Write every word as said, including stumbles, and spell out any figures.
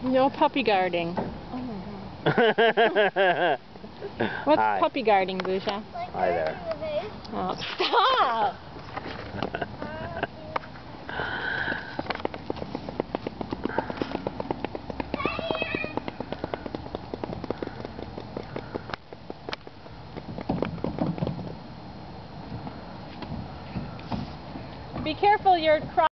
No puppy guarding. Oh my god. What's Hi. puppy guarding, Busha? Like Hi there. the vase. Oh, stop! Be careful, you're crossing.